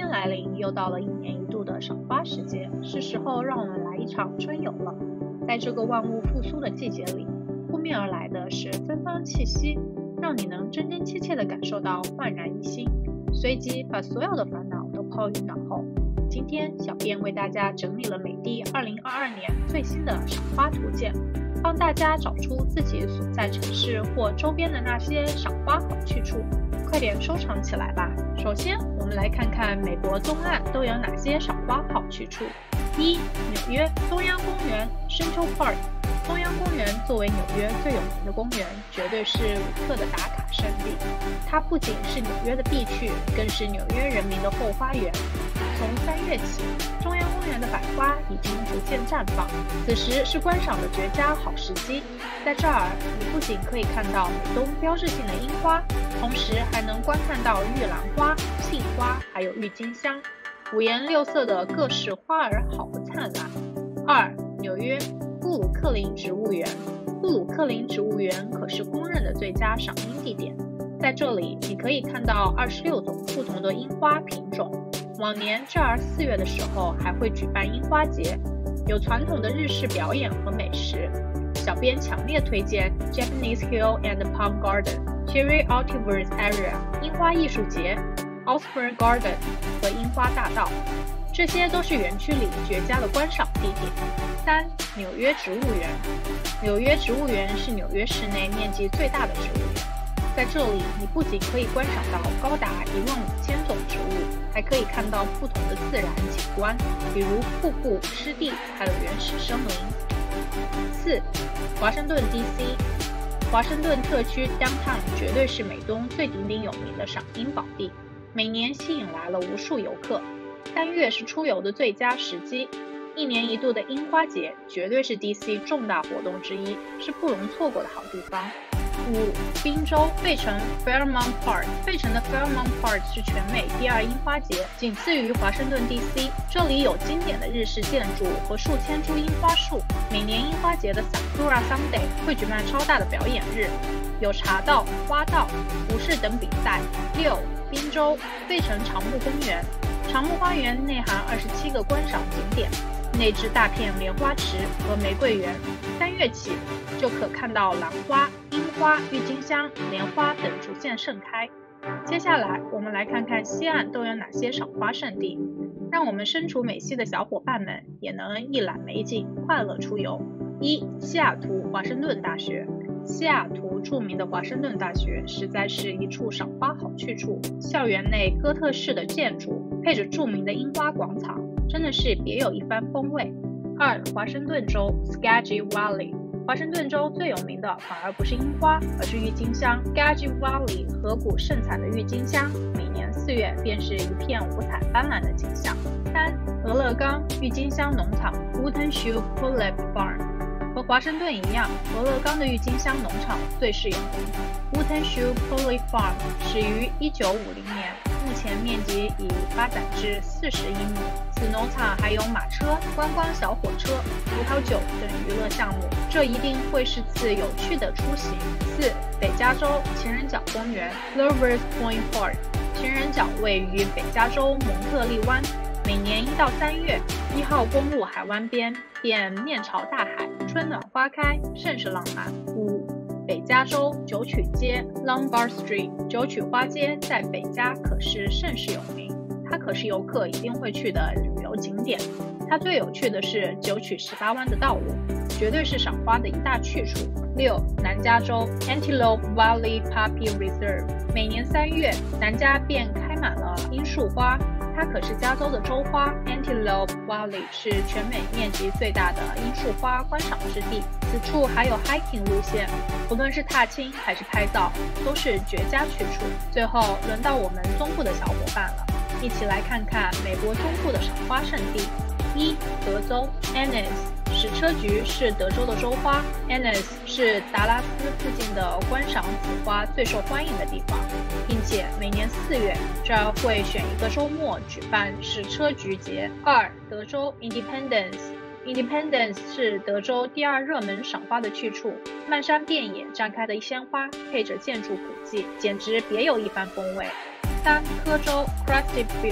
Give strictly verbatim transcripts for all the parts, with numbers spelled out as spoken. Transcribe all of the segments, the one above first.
来临，又到了一年一度的赏花时节，是时候让我们来一场春游了。在这个万物复苏的季节里，扑面而来的是芬芳气息，让你能真真切切地感受到焕然一新，随即把所有的烦恼都抛于脑后。今天小编为大家整理了美的二零二二年最新的赏花图鉴，帮大家找出自己所在城市或周边的那些赏花好去处，快点收藏起来吧。首先我们来看看美国东岸都有哪些赏花好去处。一、纽约中央公园 Central Park。 中央公园作为纽约最有名的公园，绝对是旅客的打卡圣地。它不仅是纽约的必去，更是纽约人民的后花园。从三月起，中央公园的百花已经逐渐绽放，此时是观赏的绝佳好时机。在这儿，你不仅可以看到美东标志性的樱花，同时还能观看到玉兰花、杏花，还有郁金香，五颜六色的各式花儿好不灿烂。二、纽约布鲁克林植物园。布鲁克林植物园可是公认的最佳赏樱地点，在这里你可以看到二十六种不同的樱花品种。往年这儿四月的时候还会举办樱花节，有传统的日式表演和美食。小编强烈推荐 Japanese Hill and Palm Garden、Cherry Altiverse Area 樱花艺术节、Osborne Garden 和樱花大道，这些都是园区里绝佳的观赏地点。三、纽约植物园。纽约植物园是纽约市内面积最大的植物园，在这里你不仅可以观赏到高达一万五千种植物，还可以看到不同的自然景观，比如瀑布、湿地，还有原始森林。四、华盛顿 D C。 华盛顿特区 Downtown 绝对是美东最鼎鼎有名的赏樱宝地，每年吸引来了无数游客。三月是出游的最佳时机，一年一度的樱花节绝对是 D C 重大活动之一，是不容错过的好地方。五、宾州费城 Fairmount Park。 费城的 Fairmount Park 是全美第二樱花节，仅次于华盛顿 D C。 这里有经典的日式建筑和数千株樱花树。每年樱花节的 Sakura Sunday 会举办超大的表演日，有茶道、花道、服饰等比赛。六、宾州费城长木公园。长木花园内含二十七个观赏景点，内置大片莲花池和玫瑰园。三月起就可看到兰花、樱花、郁金香、莲花等逐渐盛开。接下来我们来看看西岸都有哪些赏花胜地，让我们身处美西的小伙伴们也能一览美景，快乐出游。一、西雅图华盛顿大学。西雅图著名的华盛顿大学实在是一处赏花好去处，校园内哥特式的建筑配着著名的樱花广场，真的是别有一番风味。二、华盛顿州 Skagit Valley。 华盛顿州最有名的反而不是樱花，而是郁金香。 Skagit Valley 河谷盛产的郁金香，每年四月便是一片五彩斑斓的景象。三、俄勒冈郁金香农场 Wooten Shoe Tulip Farm。 和华盛顿一样，俄勒冈的郁金香农场最是有名。 Wooten Shoe Tulip Farm 始于一九五零年，目前面积已发展至四十英亩。此农场还有马车、观光小火车、葡萄酒等娱乐项目，这一定会是次有趣的出行。四、北加州情人角公园 Lovers Point Park。 情人角位于北加州蒙特利湾，每年一到三月，一号公路海湾边便面朝大海，春暖花开，甚是浪漫。五、北加州九曲街 Lombard Street。 九曲花街在北加可是甚是有名，它可是游客一定会去的旅游景点。它最有趣的是九曲十八弯的道路，绝对是赏花的一大去处。六、南加州 Antelope Valley Poppy Reserve。 每年三月，南加便开满了樱树花，它可是加州的州花。 Antelope Valley 是全美面积最大的樱树花观赏之地，此处还有 hiking 路线，不论是踏青还是拍照，都是绝佳去处。最后轮到我们中部的小伙伴了，一起来看看美国中部的赏花胜地。一、德州 Ennis。 矢车菊是德州的州花， Ennis 是达拉斯附近的观赏紫花最受欢迎的地方，并且每年四月这儿会选一个周末举办矢车菊节。二、德州 Independence。 Independence 是德州第二热门赏花的去处，漫山遍野绽开的鲜花配着建筑古迹，简直别有一番风味。三、科州 Crested Butte。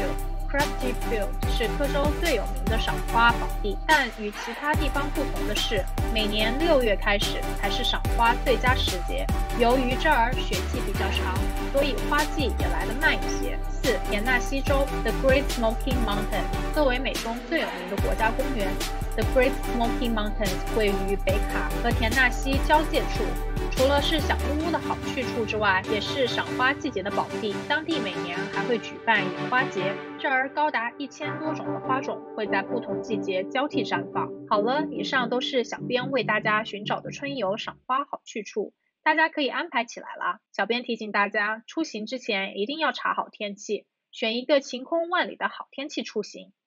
Crafty Field 是科州最有名的赏花宝地，但与其他地方不同的是，每年六月开始才是赏花最佳时节。由于这儿雪季比较长，所以花季也来得慢一些。四、田纳西州 The Great Smoky Mountains 作为美中最有名的国家公园 ，The Great Smoky Mountains 位于北卡和田纳西交界处。除了是小木屋的好去处之外，也是赏花季节的宝地。当地每年还会举办野花节，这儿高达一千多种的花种会在不同季节交替绽放。好了，以上都是小编为大家寻找的春游赏花好去处，大家可以安排起来啦。小编提醒大家，出行之前一定要查好天气，选一个晴空万里的好天气出行。